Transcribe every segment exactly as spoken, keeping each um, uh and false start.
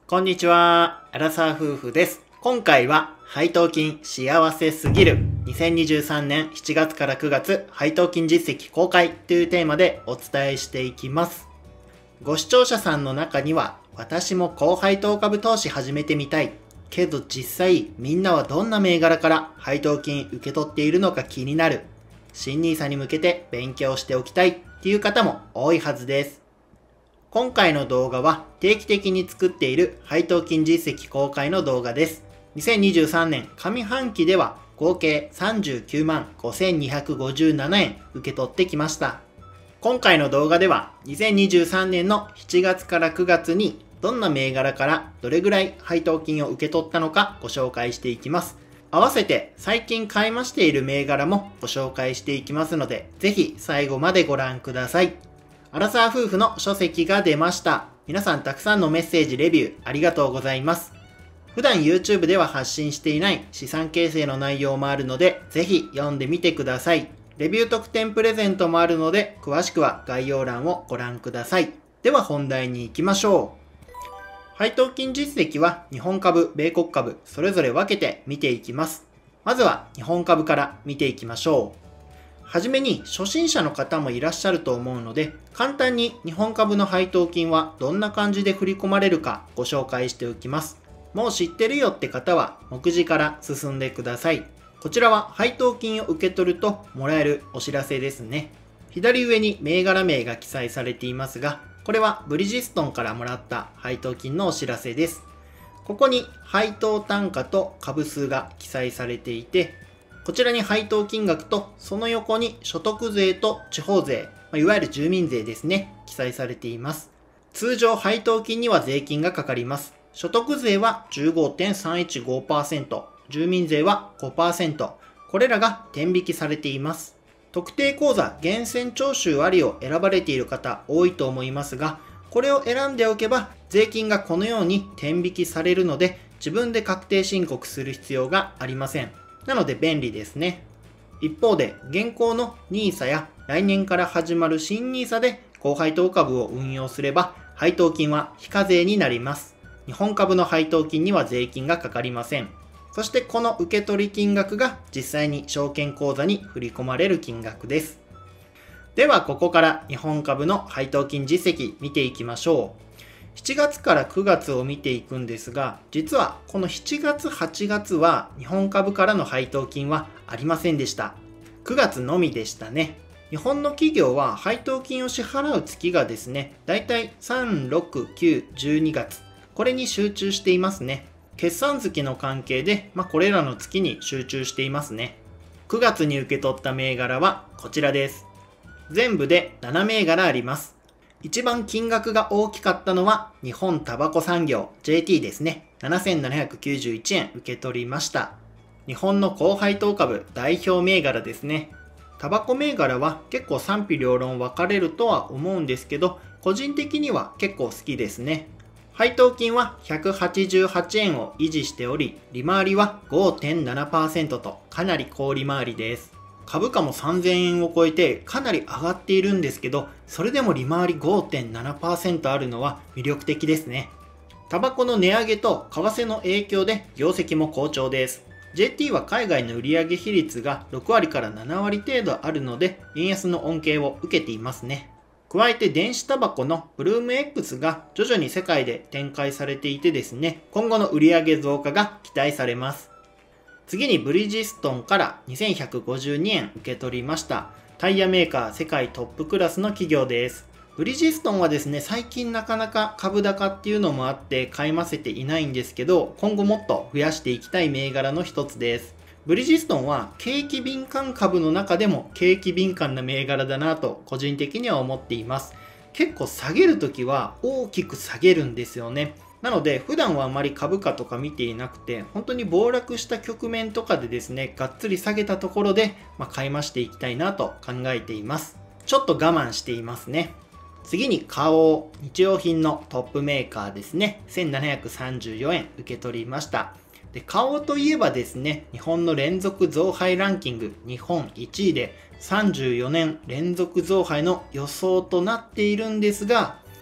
こんにちは、アラサー夫婦です。今回は配当金幸せすぎるにせんにじゅうさんねんしちがつからくがつ配当金実績公開というテーマでお伝えしていきます。ご視聴者さんの中には私も高配当株投資始めてみたいけど実際みんなはどんな銘柄から配当金受け取っているのか気になる、新ニーサに向けて勉強しておきたいっていう方も多いはずです。今回の動画は定期的に作っている配当金実績公開の動画です。にせんにじゅうさんねん上半期では合計さんじゅうきゅうまんごせんにひゃくごじゅうななえん受け取ってきました。今回の動画ではにせんにじゅうさんねんのしちがつからくがつにどんな銘柄からどれぐらい配当金を受け取ったのかご紹介していきます。合わせて最近買い増している銘柄もご紹介していきますので、ぜひ最後までご覧ください。アラサー夫婦の書籍が出ました。皆さんたくさんのメッセージ、レビューありがとうございます。普段 YouTube では発信していない資産形成の内容もあるので、ぜひ読んでみてください。レビュー特典プレゼントもあるので、詳しくは概要欄をご覧ください。では本題に行きましょう。配当金実績は日本株、米国株、それぞれ分けて見ていきます。まずは日本株から見ていきましょう。はじめに初心者の方もいらっしゃると思うので、簡単に日本株の配当金はどんな感じで振り込まれるかご紹介しておきます。もう知ってるよって方は目次から進んでください。こちらは配当金を受け取るともらえるお知らせですね。左上に銘柄名が記載されていますが、これはブリヂストンからもらった配当金のお知らせです。ここに配当単価と株数が記載されていて、こちらに配当金額とその横に所得税と地方税、いわゆる住民税ですね、記載されています。通常配当金には税金がかかります。所得税は じゅうごてんさんいちごパーセント、住民税は ごパーセント、これらが天引きされています。特定口座源泉徴収ありを選ばれている方多いと思いますが、これを選んでおけば税金がこのように天引きされるので、自分で確定申告する必要がありません。なので便利ですね。一方で現行のニーサや来年から始まる新ニーサで高配当株を運用すれば配当金は非課税になります。日本株の配当金には税金がかかりません。そしてこの受け取り金額が実際に証券口座に振り込まれる金額です。ではここから日本株の配当金実績見ていきましょう。しちがつからくがつを見ていくんですが、実はこのしちがつ、はちがつは日本株からの配当金はありませんでした。くがつのみでしたね。日本の企業は配当金を支払う月がですね、だいたいさん、ろく、きゅう、じゅうにがつ、これに集中していますね。決算月の関係で、まあ、これらの月に集中していますね。くがつに受け取った銘柄はこちらです。全部でなな銘柄あります。一番金額が大きかったのは日本タバコ産業 ジェーティー ですね。ななせんななひゃくきゅうじゅういちえん受け取りました。日本の高配当株代表銘柄ですね。タバコ銘柄は結構賛否両論分かれるとは思うんですけど、個人的には結構好きですね。配当金はひゃくはちじゅうはちえんを維持しており、利回りは ごてんななパーセント とかなり高利回りです。株価もさんぜんえんを超えてかなり上がっているんですけど、それでも利回り ごてんななパーセント あるのは魅力的ですね。タバコの値上げと為替の影響で業績も好調です。ジェーティー は海外の売上比率がろくわりからななわり程度あるので、円安の恩恵を受けていますね。加えて電子タバコのブルーム X が徐々に世界で展開されていてですね、今後の売上増加が期待されます。次にブリヂストンからにせんひゃくごじゅうにえん受け取りました。タイヤメーカー世界トップクラスの企業です。ブリヂストンはですね、最近なかなか株高っていうのもあって買い増せていないんですけど、今後もっと増やしていきたい銘柄の一つです。ブリヂストンは景気敏感株の中でも景気敏感な銘柄だなと個人的には思っています。結構下げるときは大きく下げるんですよね。なので普段はあまり株価とか見ていなくて、本当に暴落した局面とかでですね、がっつり下げたところで、まあ、買い増していきたいなと考えています。ちょっと我慢していますね。次に花王、日用品のトップメーカーですね。せんななひゃくさんじゅうよえん受け取りました。で、花王といえばですね、日本の連続増配ランキング日本いちいでさんじゅうよねん連続増配の予想となっているんですが、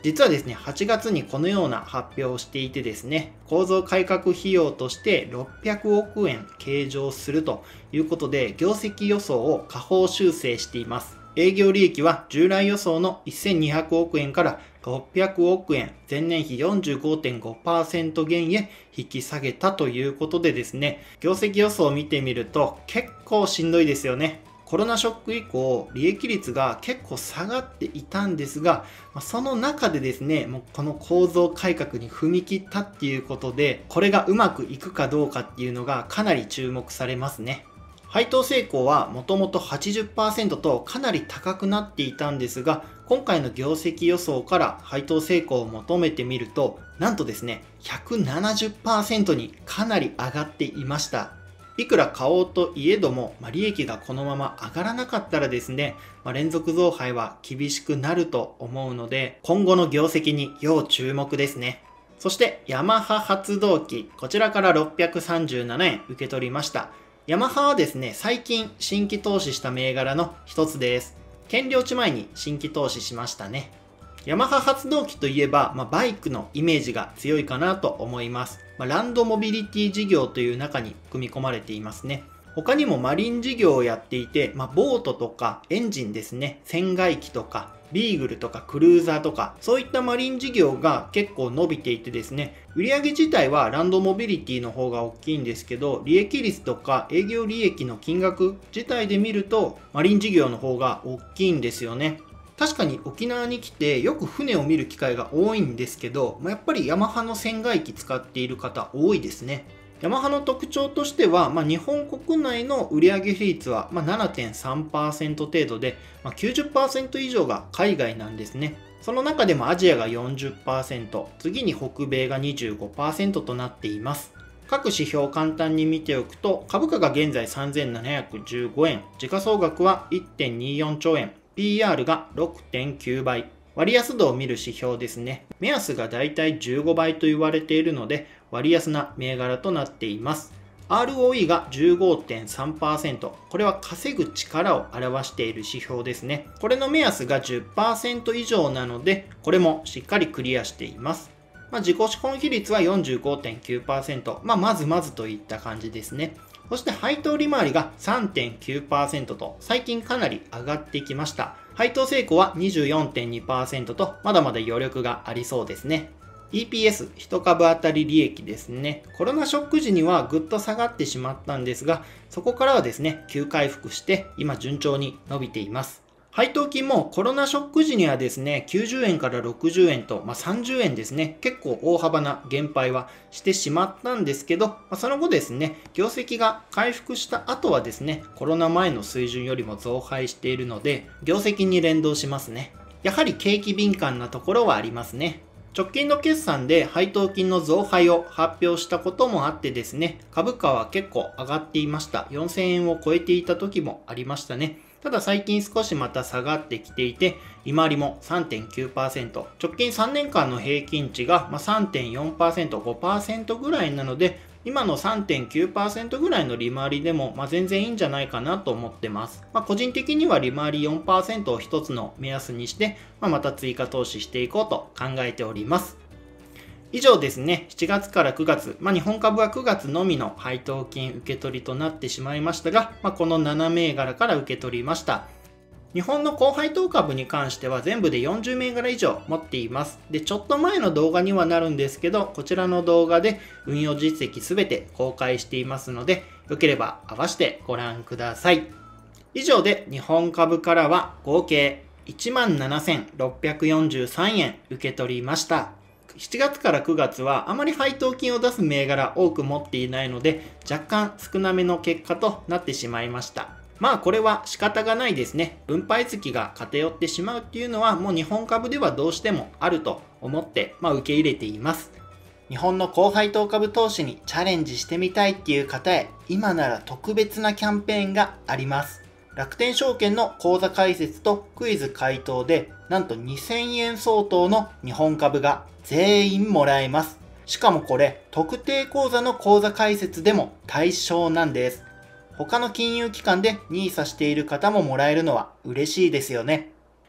実はですね、はちがつにこのような発表をしていてですね、構造改革費用としてろっぴゃくおくえん計上するということで、業績予想を下方修正しています。営業利益は従来予想のせんにひゃくおくえんからろっぴゃくおくえん、前年比 よんじゅうごてんごパーセント 減へ引き下げたということでですね、業績予想を見てみると結構しんどいですよね。コロナショック以降、利益率が結構下がっていたんですが、その中でですね、もうこの構造改革に踏み切ったっていうことで、これがうまくいくかどうかっていうのがかなり注目されますね。配当成功はもともと はちじゅっパーセント とかなり高くなっていたんですが、今回の業績予想から配当成功を求めてみると、なんとですね、ひゃくななじゅっパーセント にかなり上がっていました。いくら買おうといえども、まあ、利益がこのまま上がらなかったらですね、まあ、連続増配は厳しくなると思うので、今後の業績に要注目ですね。そして、ヤマハ発動機、こちらからろっぴゃくさんじゅうななえん受け取りました。ヤマハはですね、最近新規投資した銘柄の一つです。減量値前に新規投資しましたね。ヤマハ発動機といえば、まあ、バイクのイメージが強いかなと思います。まあ、ランドモビリティ事業という中に組み込まれていますね。他にもマリン事業をやっていて、まあ、ボートとかエンジンですね、船外機とかビーグルとかクルーザーとか、そういったマリン事業が結構伸びていてですね、売上自体はランドモビリティの方が大きいんですけど、利益率とか営業利益の金額自体で見ると、マリン事業の方が大きいんですよね。確かに沖縄に来てよく船を見る機会が多いんですけど、やっぱりヤマハの船外機使っている方多いですね。ヤマハの特徴としては、まあ、日本国内の売上比率は ななてんさんパーセント 程度で、まあ、きゅうじゅっパーセント 以上が海外なんですね。その中でもアジアが よんじゅっパーセント、次に北米が にじゅうごパーセント となっています。各指標を簡単に見ておくと、株価が現在さんぜんななひゃくじゅうごえん、時価総額は いってんにーよんちょうえん、ピーアール が ろくてんきゅうばい。割安度を見る指標ですね。目安がだいたいじゅうごばいと言われているので、割安な銘柄となっています。アールオーイー が じゅうごてんさんパーセント。これは稼ぐ力を表している指標ですね。これの目安が じゅっパーセント 以上なので、これもしっかりクリアしています。まあ、自己資本比率は よんじゅうごてんきゅうパーセント。まあ、まずまずといった感じですね。そして配当利回りが さんてんきゅうパーセント と最近かなり上がってきました。配当成功は にじゅうよんてんにパーセント とまだまだ余力がありそうですね。イーピーエス、いち株当たり利益ですね。コロナショック時にはぐっと下がってしまったんですが、そこからはですね、急回復して今順調に伸びています。配当金もコロナショック時にはですね、きゅうじゅうえんからろくじゅうえんと、まあ、さんじゅうえんですね、結構大幅な減配はしてしまったんですけど、まあ、その後ですね、業績が回復した後はですね、コロナ前の水準よりも増配しているので、業績に連動しますね。やはり景気敏感なところはありますね。直近の決算で配当金の増配を発表したこともあってですね、株価は結構上がっていました。よんせんえんを超えていた時もありましたね。ただ最近少しまた下がってきていて、利回りも さんてんきゅうパーセント、直近さんねんかんの平均値が さんてんよんパーセント、ごパーセント ぐらいなので、今の さんてんきゅうパーセント ぐらいの利回りでも、まあ、全然いいんじゃないかなと思ってます。まあ、個人的には利回り よんパーセント を一つの目安にして、まあ、また追加投資していこうと考えております。以上ですね、しちがつからくがつ、まあ、日本株はくがつのみの配当金受け取りとなってしまいましたが、まあ、このなな銘柄から受け取りました。日本の高配当株に関しては全部でよんじゅう銘柄以上持っています。で、ちょっと前の動画にはなるんですけど、こちらの動画で運用実績すべて公開していますので、よければ合わせてご覧ください。以上で日本株からは合計 いちまんななせんろっぴゃくよんじゅうさんえん受け取りました。しちがつからくがつはあまり配当金を出す銘柄多く持っていないので、若干少なめの結果となってしまいました。まあこれは仕方がないですね。分配月が偏ってしまうっていうのはもう日本株ではどうしてもあると思って、まあ、受け入れています。日本の高配当株投資にチャレンジしてみたいっていう方へ、今なら特別なキャンペーンがあります。楽天証券の口座開設とクイズ回答で、なんとにせんえん相当の日本株が全員もらえます。しかもこれ、特定口座の口座開設でも対象なんです。他の金融機関でニーサしている方ももらえるのは嬉しいですよね。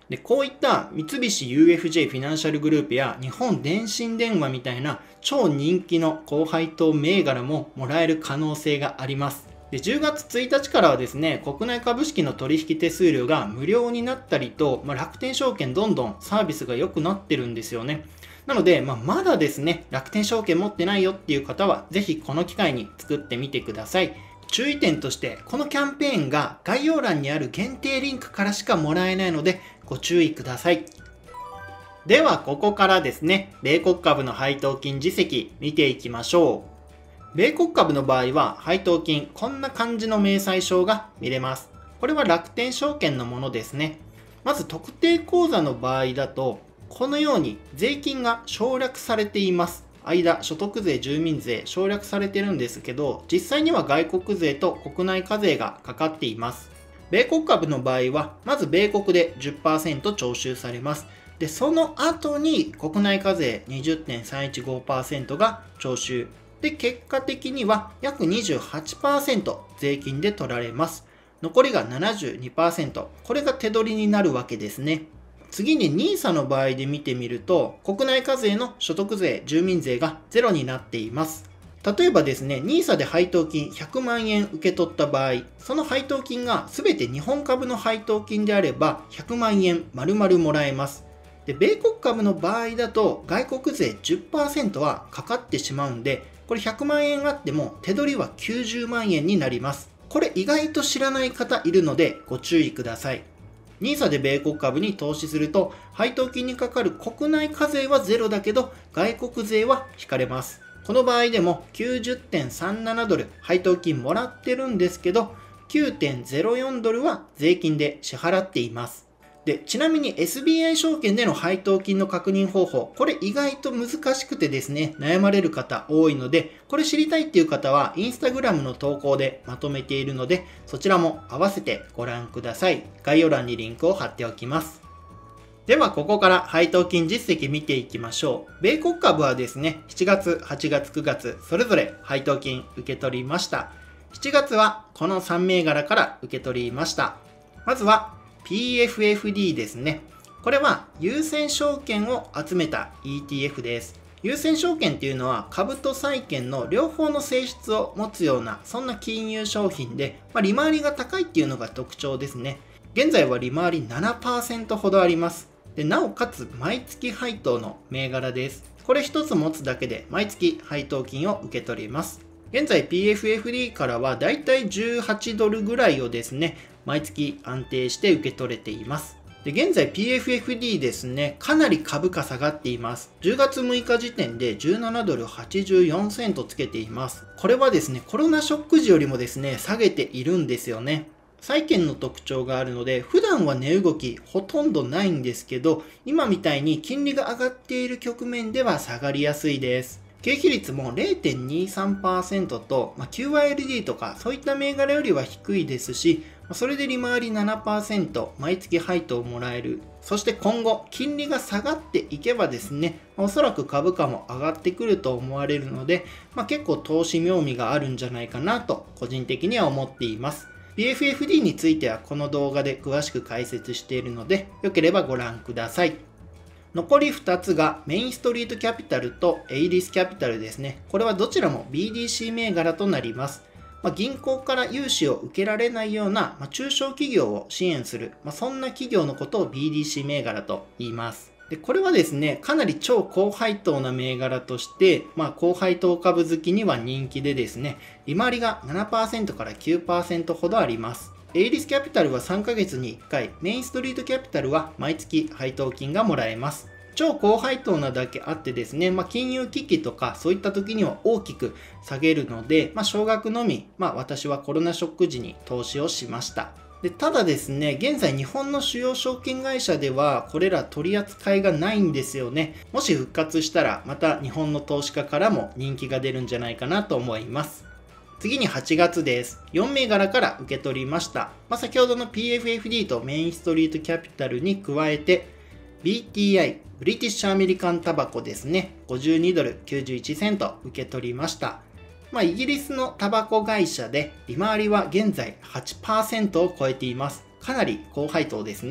で、こういった三菱 ユーエフジェー フィナンシャルグループや日本電信電話みたいな超人気の高配当銘柄ももらえる可能性があります。で、じゅうがつついたちからはですね、国内株式の取引手数料が無料になったりと、まあ、楽天証券どんどんサービスが良くなってるんですよね。なので、まあ、まだですね、楽天証券持ってないよっていう方は、ぜひこの機会に作ってみてください。注意点として、このキャンペーンが概要欄にある限定リンクからしかもらえないので、ご注意ください。では、ここからですね、米国株の配当金実績見ていきましょう。米国株の場合は、配当金、こんな感じの明細書が見れます。これは楽天証券のものですね。まず、特定口座の場合だと、このように税金が省略されています。間、所得税、住民税、省略されてるんですけど、実際には外国税と国内課税がかかっています。米国株の場合は、まず米国で じゅっパーセント 徴収されます。で、その後に国内課税 にじゅってんさんいちごパーセント が徴収。で、結果的には約 にじゅうはちパーセント 税金で取られます。残りが ななじゅうにパーセント。これが手取りになるわけですね。次に ニーサ の場合で見てみると、国内課税の所得税、住民税がゼロになっています。例えばですね、ニーサ で配当金ひゃくまんえん受け取った場合、その配当金が全て日本株の配当金であればひゃくまんえん丸々もらえます。で、米国株の場合だと外国税 じゅっパーセント はかかってしまうんで、これひゃくまんえんあっても手取りはきゅうじゅうまんえんになります。これ意外と知らない方いるのでご注意ください。ニーサ で米国株に投資すると、配当金にかかる国内課税はゼロだけど、外国税は引かれます。この場合でも きゅうじゅってんさんななドル配当金もらってるんですけど、きゅうてんゼロよんドルは税金で支払っています。で、ちなみに エスビーアイ 証券での配当金の確認方法、これ意外と難しくてですね、悩まれる方多いので、これ知りたいっていう方はインスタグラムの投稿でまとめているので、そちらも合わせてご覧ください。概要欄にリンクを貼っておきます。では、ここから配当金実績見ていきましょう。米国株はですね、しちがつ、はちがつ、くがつ、それぞれ配当金受け取りました。しちがつはこのさん銘柄から受け取りました。まずは、ピーエフエフディー ですね。これは優先証券を集めた イーティーエフ です。優先証券っていうのは株と債券の両方の性質を持つようなそんな金融商品で、まあ、利回りが高いっていうのが特徴ですね。現在は利回り ななパーセント ほどあります。で、なおかつ毎月配当の銘柄です。これ一つ持つだけで毎月配当金を受け取ります。現在 ピーエフエフディー からはだいたいじゅうはちドルぐらいをですね、毎月安定して受け取れています。で、現在 ピーエフエフディー ですね、かなり株価下がっています。じゅうがつむいか時点でじゅうななドルはちじゅうよんセントつけています。これはですね、コロナショック時よりもですね、下げているんですよね。債券の特徴があるので、普段は値動きほとんどないんですけど、今みたいに金利が上がっている局面では下がりやすいです。景気率も れいてんにさんパーセント と、まあ、キューアイエルディー とかそういった銘柄よりは低いですし、それで利回り ななパーセント 毎月配当をもらえる。そして今後金利が下がっていけばですね、おそらく株価も上がってくると思われるので、まあ、結構投資妙味があるんじゃないかなと個人的には思っています。ピーエフエフディー についてはこの動画で詳しく解説しているので、よければご覧ください。残りふたつがメインストリートキャピタルとエイリスキャピタルですね。これはどちらも ビーディーシー 銘柄となります。まあ、銀行から融資を受けられないような、まあ、中小企業を支援する、まあ、そんな企業のことを ビーディーシー 銘柄と言います。で、これはですね、かなり超高配当な銘柄として、まあ、高配当株好きには人気でですね、利回りが ななパーセント から きゅうパーセント ほどあります。エイリスキャピタルはさんかげつにいっかい、メインストリートキャピタルは毎月配当金がもらえます。超高配当なだけあってですね、まあ、金融危機とかそういった時には大きく下げるので、まあ、少額のみ、まあ、私はコロナショック時に投資をしました。で、ただですね、現在日本の主要証券会社ではこれら取り扱いがないんですよね。もし復活したらまた日本の投資家からも人気が出るんじゃないかなと思います。次にはちがつです。よん銘柄から受け取りました。まあ、先ほどの ピーエフエフディー とメインストリートキャピタルに加えて ビーティーアイ、ブリティッシュアメリカンタバコですね。ごじゅうにドルきゅうじゅういちセント受け取りました。まあ、イギリスのタバコ会社で利回りは現在 はちパーセント を超えています。かなり高配当ですね。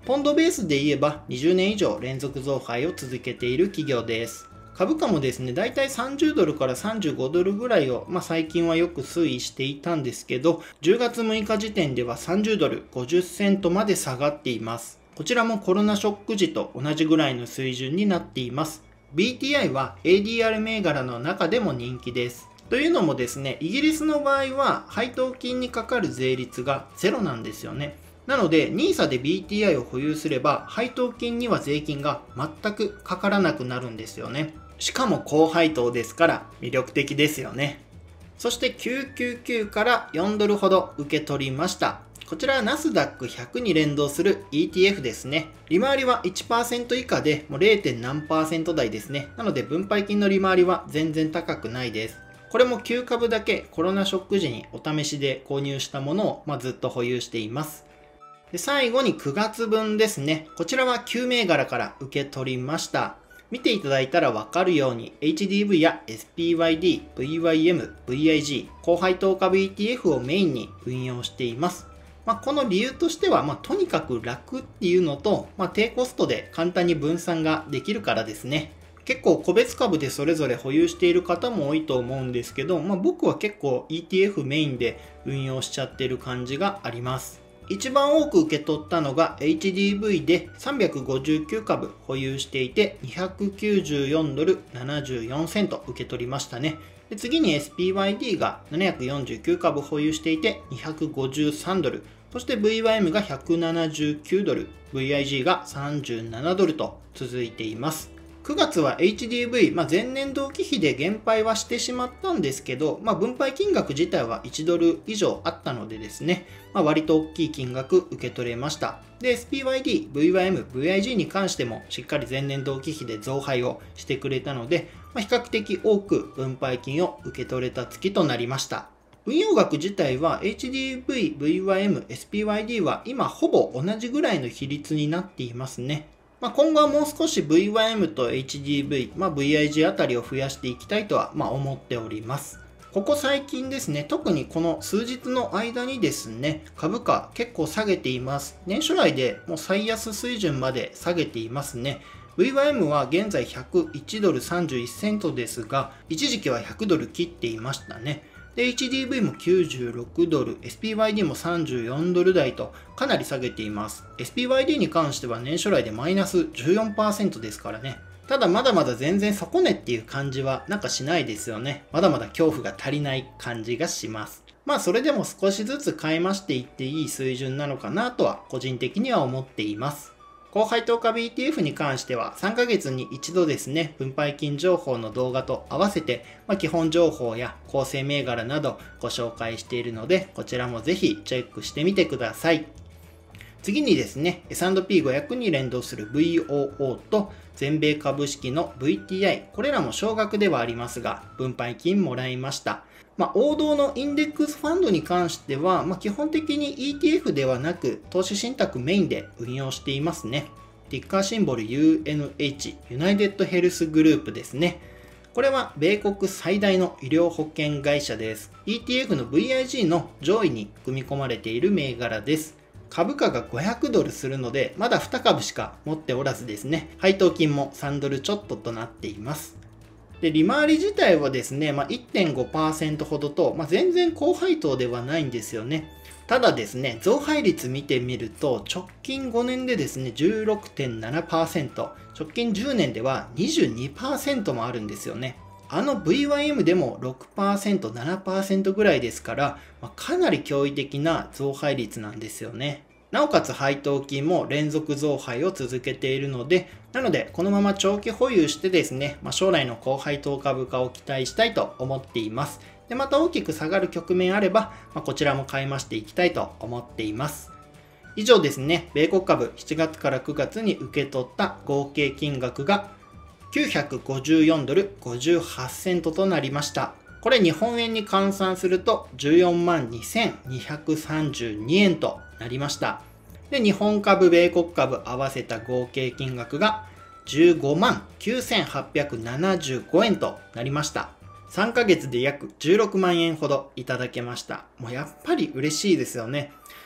ポンドベースで言えばにじゅうねん以上連続増配を続けている企業です。株価もですね、だいたいさんじゅうドルからさんじゅうごドルぐらいを、まあ、最近はよく推移していたんですけど、じゅうがつむいか時点ではさんじゅうドルごじゅっセントまで下がっています。こちらもコロナショック時と同じぐらいの水準になっています。ビーティーアイ は エーディーアール 銘柄の中でも人気です。というのもですね、イギリスの場合は配当金にかかる税率がゼロなんですよね。なので ニーサ で ビーティーアイ を保有すれば配当金には税金が全くかからなくなるんですよね。しかも高配当ですから魅力的ですよね。そしてきゅうひゃくきゅうじゅうきゅうからよんドルほど受け取りました。こちらはナスダックひゃくに連動する イーティーエフ ですね。利回りは いちパーセント 以下でもう れいてん何パーセント台ですね。なので分配金の利回りは全然高くないです。これもきゅうかぶだけコロナショック時にお試しで購入したものを、まあ、ずっと保有しています。で最後にくがつぶんですね。こちらはきゅう銘柄から受け取りました。見ていただいたらわかるように エイチディーブイ や エスピーワイディー、ブイワイエム、ブイアイジー、高配当株 イーティーエフ をメインに運用しています。まあ、この理由としては、まあ、とにかく楽っていうのと、まあ、低コストで簡単に分散ができるからですね。結構個別株でそれぞれ保有している方も多いと思うんですけど、まあ、僕は結構 イーティーエフ メインで運用しちゃってる感じがあります。一番多く受け取ったのが エイチディーブイ でさんびゃくごじゅうきゅうかぶ保有していてにひゃくきゅうじゅうよんドルななじゅうよんセント受け取りましたね。で次に エスピーワイディー がななひゃくよんじゅうきゅうかぶ保有していてにひゃくごじゅうさんドル、そして ブイワイエム がひゃくななじゅうきゅうドル、ブイアイジー がさんじゅうななドルと続いています。くがつは エイチディーブイ、まあ、前年同期比で減配はしてしまったんですけど、まあ、分配金額自体はいちドル以上あったのでですね、まあ、割と大きい金額受け取れました。で、エスピーワイディー、ブイワイエム、ブイアイジー に関してもしっかり前年同期比で増配をしてくれたので、まあ、比較的多く分配金を受け取れた月となりました。運用額自体は エイチディーブイ、ブイワイエム、エスピーワイディー は今ほぼ同じぐらいの比率になっていますね。まあ、今後はもう少し ブイワイエム と エイチディーブイ、まあ、ブイアイジー あたりを増やしていきたいとはまあ思っております。ここ最近ですね、特にこの数日の間にですね、株価結構下げています。年初来でもう最安水準まで下げていますね。ブイワイエム は現在ひゃくいちドルさんじゅういちセントですが、一時期はひゃくドル切っていましたね。で、エイチディーブイ もきゅうじゅうろくドル、エスピーワイディー もさんじゅうよんドル台とかなり下げています。エスピーワイディー に関しては年初来でマイナス じゅうよんパーセント ですからね。ただまだまだ全然底値っていう感じはなんかしないですよね。まだまだ恐怖が足りない感じがします。まあそれでも少しずつ買い増していっていい水準なのかなとは個人的には思っています。高配当株 イーティーエフ に関してはさんかげつに一度ですね、分配金情報の動画と合わせて、まあ、基本情報や構成銘柄などご紹介しているので、こちらもぜひチェックしてみてください。次にですね、エスアンドピーごひゃく に連動する ブイオーオー と全米株式の ブイティーアイ、これらも少額ではありますが、分配金もらいました。まあ、王道のインデックスファンドに関しては、まあ、基本的に イーティーエフ ではなく投資信託メインで運用していますね。ティッカーシンボル ユーエヌエイチ、ユナイテッドヘルスグループですね。これは米国最大の医療保険会社です。イーティーエフ の ブイアイジー の上位に組み込まれている銘柄です。株価がごひゃくドルするので、まだにかぶしか持っておらずですね、配当金もさんドルちょっととなっています。で、利回り自体はですね、まあ、いってんごパーセント ほどと、まあ、全然高配当ではないんですよね。ただですね、増配率見てみると、直近ごねんでですね、じゅうろくてんななパーセント、直近じゅうねんでは にじゅうにパーセント もあるんですよね。あの ブイワイエム でも ろくパーセント、ななパーセント ぐらいですから、まあ、かなり驚異的な増配率なんですよね。なおかつ配当金も連続増配を続けているので、なのでこのまま長期保有してですね、まあ、将来の高配当株価を期待したいと思っています。で、また大きく下がる局面あれば、まあ、こちらも買い増していきたいと思っています。以上ですね、米国株しちがつからくがつに受け取った合計金額がきゅうひゃくごじゅうよんドルごじゅうはちセントとなりました。これ日本円に換算するとじゅうよんまんにせんにひゃくさんじゅうにえんとなりました。で、日本株、米国株合わせた合計金額がじゅうごまんきゅうせんはっぴゃくななじゅうごえんとなりました。さんかげつで約じゅうろくまんえんほどいただけました。もうやっぱり嬉しいですよね。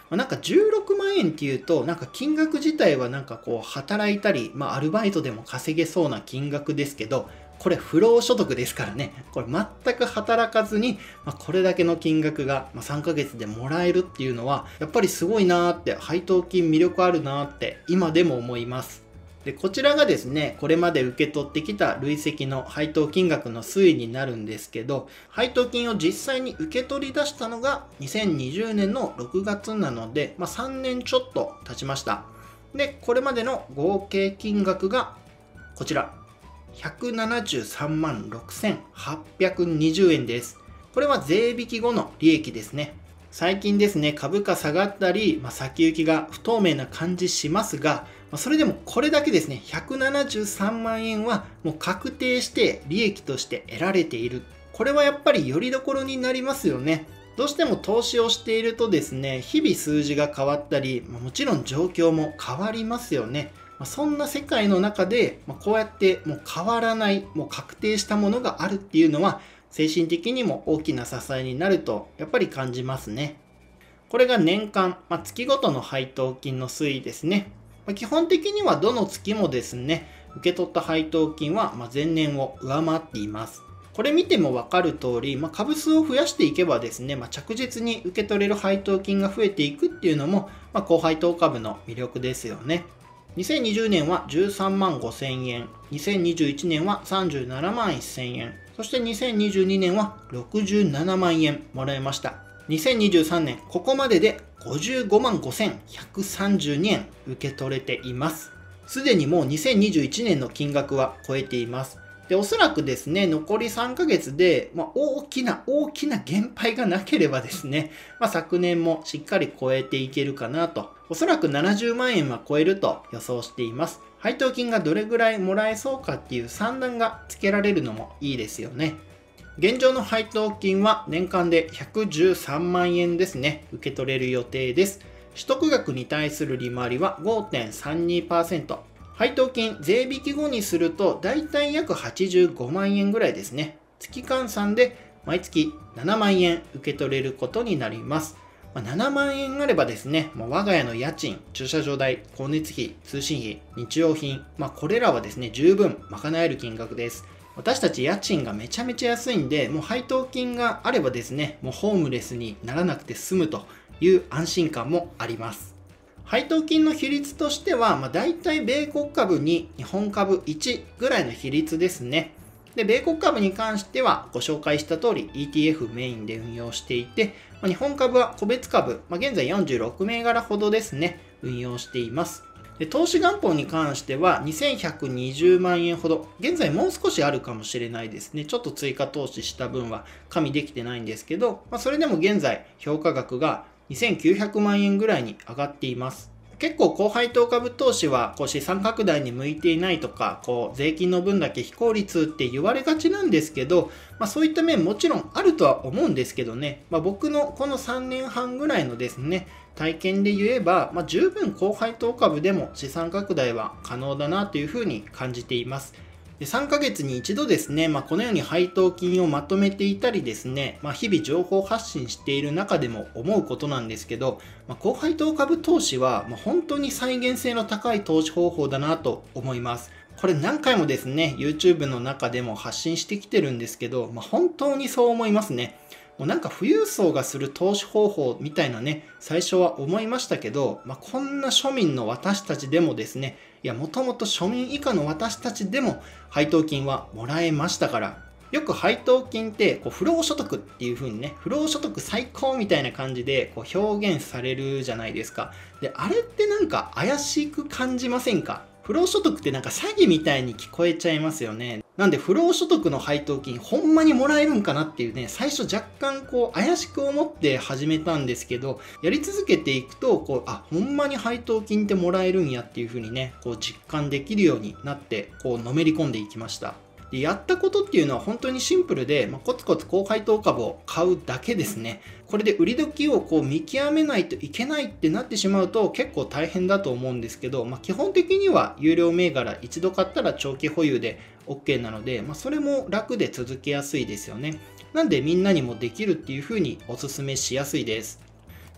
まあ、なんかじゅうろくまんえんっていうと、なんか金額自体はなんかこう働いたり、まあアルバイトでも稼げそうな金額ですけど、これ不労所得ですからね。これ全く働かずに、まあ、これだけの金額がさんかげつでもらえるっていうのは、やっぱりすごいなーって、配当金魅力あるなーって今でも思います。で、こちらがですね、これまで受け取ってきた累積の配当金額の推移になるんですけど、配当金を実際に受け取り出したのがにせんにじゅうねんのろくがつなので、まあ、さんねんちょっと経ちました。で、これまでの合計金額がこちら。ひゃくななじゅうさんまんろくせんはっぴゃくにじゅうえんです。これは税引き後の利益ですね。最近ですね、株価下がったり、まあ、先行きが不透明な感じしますが、まあ、それでもこれだけですね、ひゃくななじゅうさんまんえんはもう確定して利益として得られている。これはやっぱりよりどころになりますよね。どうしても投資をしているとですね、日々数字が変わったり、まあ、もちろん状況も変わりますよね。そんな世界の中で、こうやってもう変わらない、もう確定したものがあるっていうのは、精神的にも大きな支えになると、やっぱり感じますね。これが年間、まあ、月ごとの配当金の推移ですね。まあ、基本的にはどの月もですね、受け取った配当金はまあ前年を上回っています。これ見ても分かる通り、まあ、株数を増やしていけばですね、まあ、着実に受け取れる配当金が増えていくっていうのも、まあ、高配当株の魅力ですよね。にせんにじゅうねんはじゅうさんまんごせんえん、にせんにじゅういちねんはさんじゅうななまんせんえん、そしてにせんにじゅうにねんはろくじゅうななまんえんもらえました。にせんにじゅうさんねん、ここまででごじゅうごまんごせんひゃくさんじゅうにえん受け取れています。すでにもうにせんにじゅういちねんの金額は超えています。で、おそらくですね、残りさんかげつで、まあ、大きな大きな減配がなければですね、まあ、昨年もしっかり超えていけるかなと。おそらくななじゅうまんえんは超えると予想しています。配当金がどれぐらいもらえそうかっていう算段がつけられるのもいいですよね。現状の配当金は年間でひゃくじゅうさんまんえんですね、受け取れる予定です。取得額に対する利回りは ごてんさんにパーセント。配当金税引き後にするとだいたい約はちじゅうごまんえんぐらいですね。月換算で毎月ななまんえん受け取れることになります。ななまんえんあればですね、我が家の家賃、駐車場代、光熱費、通信費、日用品、まあ、これらはですね、十分賄える金額です。私たち家賃がめちゃめちゃ安いんで、もう配当金があればですね、もうホームレスにならなくて済むという安心感もあります。配当金の比率としては、まあ、大体米国株に日本株いちぐらいの比率ですね。で、米国株に関してはご紹介した通り イーティーエフ メインで運用していて、まあ、日本株は個別株、まあ、現在よんじゅうろくめいがらほどですね、運用しています。で、投資元本に関してはにせんひゃくにじゅうまんえんほど、現在もう少しあるかもしれないですね。ちょっと追加投資した分は加味できてないんですけど、まあ、それでも現在評価額がにせんきゅうひゃくまんえんぐらいに上がっています。結構高配当株投資はこう資産拡大に向いていないとか、こう税金の分だけ非効率って言われがちなんですけど、まあ、そういった面もちろんあるとは思うんですけどね、まあ、僕のこのさんねんはんぐらいのですね、体験で言えば、まあ、十分高配当株でも資産拡大は可能だなというふうに感じています。で、さんかげつに一度ですね、まあ、このように配当金をまとめていたりですね、まあ、日々情報発信している中でも思うことなんですけど、まあ、高配当株投資はまあ本当に再現性の高い投資方法だなと思います。これ何回もですね、YouTube の中でも発信してきてるんですけど、まあ、本当にそう思いますね。もうなんか富裕層がする投資方法みたいなね、最初は思いましたけど、まあ、こんな庶民の私たちでもですね、いや、もともと庶民以下の私たちでも配当金はもらえましたから、よく配当金ってこう不労所得っていう風にね、不労所得最高みたいな感じでこう表現されるじゃないですか。で、あれってなんか怪しく感じませんか？不労所得ってなんか詐欺みたいに聞こえちゃいますよね。なんで不労所得の配当金ほんまにもらえるんかなっていうね、最初若干こう怪しく思って始めたんですけど、やり続けていくとこう、あ、ほんまに配当金ってもらえるんやっていう風にね、こう実感できるようになってこうのめり込んでいきました。で、やったことっていうのは本当にシンプルで、まあ、コツコツ高配当株を買うだけですね。これで売り時をこう見極めないといけないってなってしまうと結構大変だと思うんですけど、まあ、基本的には有料銘柄一度買ったら長期保有で OK なので、まあ、それも楽で続けやすいですよね。なんでみんなにもできるっていう風にお勧めしやすいです。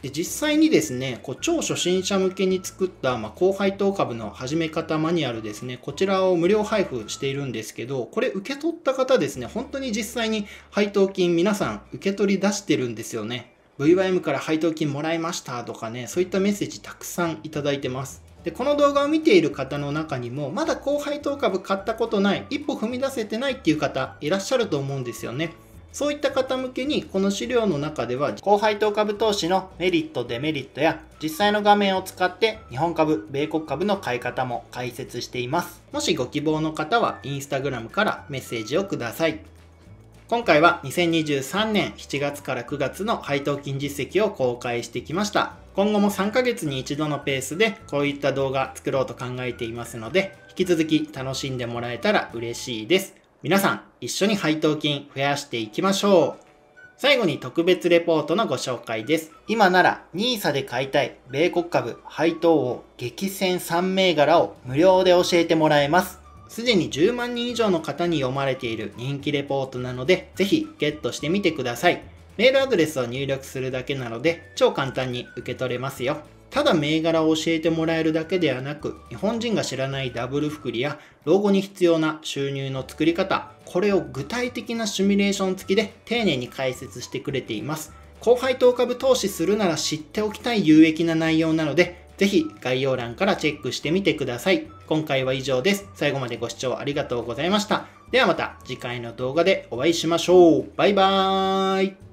で実際にですね、こう超初心者向けに作った、まあ、高配当株の始め方マニュアルですね、こちらを無料配布しているんですけど、これ受け取った方ですね、本当に実際に配当金皆さん受け取り出してるんですよね。ブイワイエム から配当金もらいましたとかね、そういったメッセージたくさんいただいてます。で、この動画を見ている方の中にも、まだ高配当株買ったことない、一歩踏み出せてないっていう方いらっしゃると思うんですよね。そういった方向けにこの資料の中では高配当株投資のメリットデメリットや実際の画面を使って日本株米国株の買い方も解説しています。もしご希望の方はインスタグラムからメッセージをください。今回はにせんにじゅうさんねんしちがつからくがつの配当金実績を公開してきました。今後もさんかげつに一度のペースでこういった動画作ろうと考えていますので、引き続き楽しんでもらえたら嬉しいです。皆さん一緒に配当金増やしていきましょう。最後に特別レポートのご紹介です。今なら ニーサ で買いたい米国株配当王激戦さん銘柄を無料で教えてもらえます。すでにじゅうまんにん以上の方に読まれている人気レポートなので、ぜひゲットしてみてください。メールアドレスを入力するだけなので超簡単に受け取れますよ。ただ銘柄を教えてもらえるだけではなく、日本人が知らないダブル複利や老後に必要な収入の作り方、これを具体的なシミュレーション付きで丁寧に解説してくれています。高配当株投資するなら知っておきたい有益な内容なので、ぜひ概要欄からチェックしてみてください。今回は以上です。最後までご視聴ありがとうございました。ではまた次回の動画でお会いしましょう。バイバーイ。